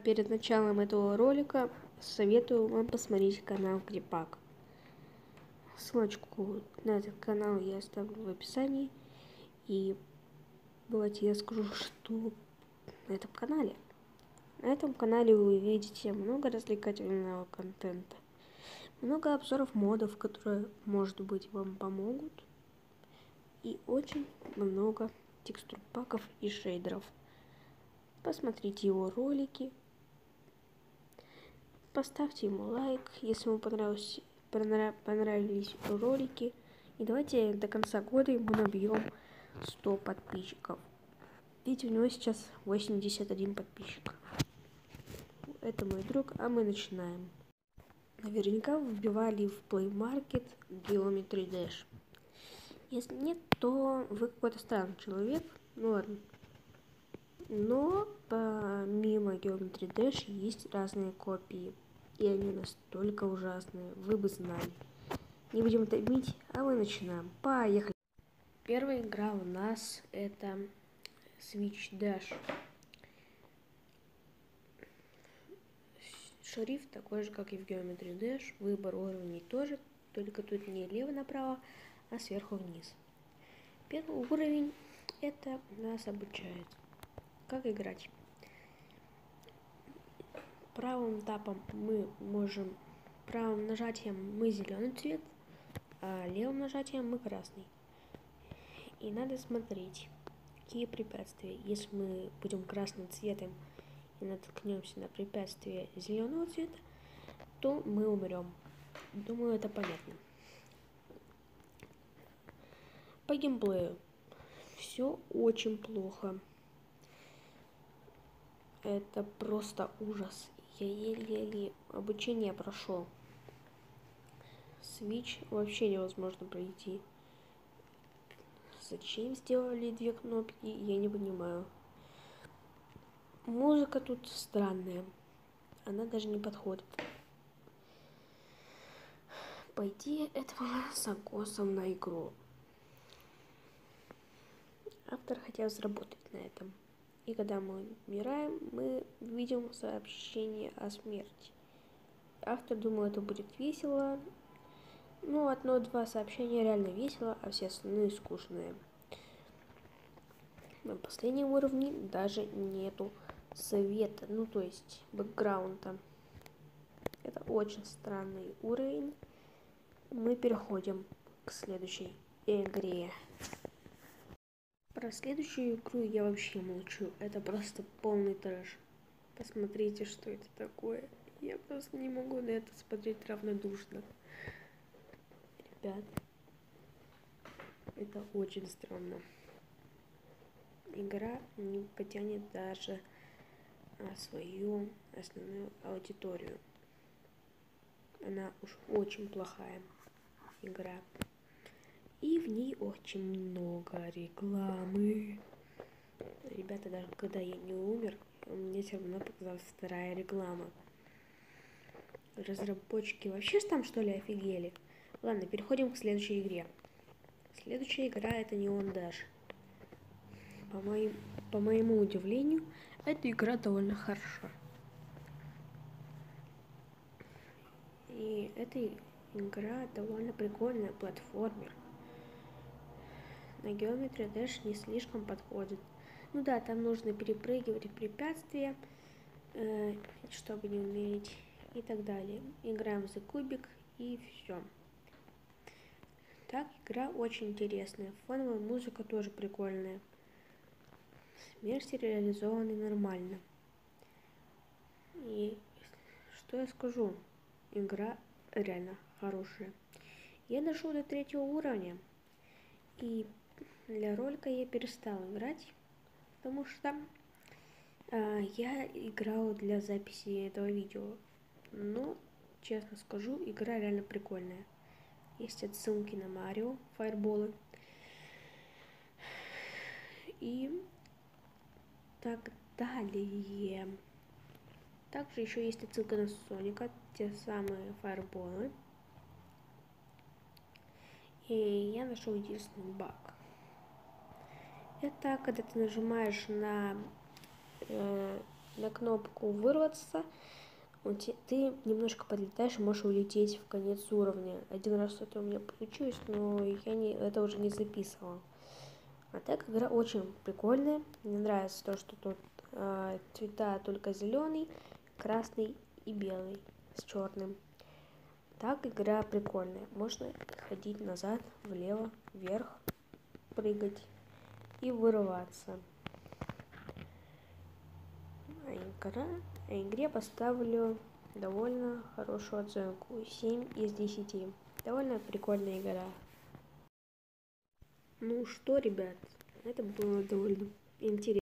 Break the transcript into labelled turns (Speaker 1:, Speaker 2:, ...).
Speaker 1: перед началом этого ролика советую вам посмотреть канал Крипак. Ссылочку на этот канал я оставлю в описании. И давайте я скажу, что на этом канале. На этом канале вы увидите много развлекательного контента, много обзоров модов, которые, может быть, вам помогут, и очень много текстур паков и шейдеров. Посмотрите его ролики, поставьте ему лайк, если вам понравились ролики. И давайте до конца года ему набьем 100 подписчиков. Видите, у него сейчас 81 подписчик. Это мой друг, а мы начинаем. Наверняка вы вбивали в Play Market Geometry Dash. Если нет, то вы какой-то странный человек. Ну ладно. Но помимо Geometry Dash есть разные копии. И они настолько ужасные, вы бы знали. Не будем томить, а мы начинаем. Поехали. Первая игра у нас это Switch Dash. Шрифт такой же, как и в Geometry Dash. Выбор уровней тоже, только тут не лево направо, а сверху вниз. Первый уровень это нас обучает, как играть. Правым тапом мы можем, правым нажатием мы зеленый цвет, а левым нажатием мы красный. И надо смотреть, какие препятствия. Если мы будем красным цветом и наткнемся на препятствие зеленого цвета, то мы умрем. Думаю, это понятно. По геймплею все очень плохо. Это просто ужас. Я еле-еле обучение прошел. Switch вообще невозможно пройти. Зачем сделали две кнопки, я не понимаю. Музыка тут странная. Она даже не подходит. По идее, это было закосом на игру. Автор хотел заработать на этом. И когда мы умираем, мы видим сообщение о смерти. Автор думал, это будет весело. Ну, одно-два сообщения реально весело, а все остальные скучные. На последнем уровне даже нету света, ну то есть бэкграунда. Это очень странный уровень. Мы переходим к следующей игре. Про следующую игру я вообще молчу. Это просто полный трэш. Посмотрите, что это такое. Я просто не могу на это смотреть равнодушно. Ребят, это очень странно. Игра не потянет даже свою основную аудиторию. Она уж очень плохая игра. И в ней очень много рекламы. Ребята, даже когда я не умер, мне все равно показалась вторая реклама. Разработчики вообще там что ли офигели? Ладно, переходим к следующей игре. Следующая игра это Neon Dash. По моему удивлению, эта игра довольно хороша. И эта игра довольно прикольная, платформер. На Geometry Dash не слишком подходит. Ну да, там нужно перепрыгивать препятствия, чтобы не умереть и так далее. Играем за кубик и все. Так, игра очень интересная. Фоновая музыка тоже прикольная. Смерти реализованы нормально. И что я скажу? Игра реально хорошая. Я дошел до 3-го уровня. И для ролика я перестал играть. Потому что я играл для записи этого видео. Но, честно скажу, игра реально прикольная. Есть отсылки на Марио, фаерболы. И так далее. Также еще есть отсылка на Соника, те самые фаерболы. И я нашел единственный баг. Это когда ты нажимаешь на на кнопку вырваться, ты немножко подлетаешь и можешь улететь в конец уровня. Один раз это у меня получилось, но это уже не записывала. А так игра очень прикольная. Мне нравится то, что тут цвета только зеленый, красный и белый с черным. Так игра прикольная. Можно ходить назад, влево, вверх, прыгать и вырываться. Игре поставлю довольно хорошую оценку. 7 из 10. Довольно прикольная игра. Ну что, ребят, это было довольно интересно.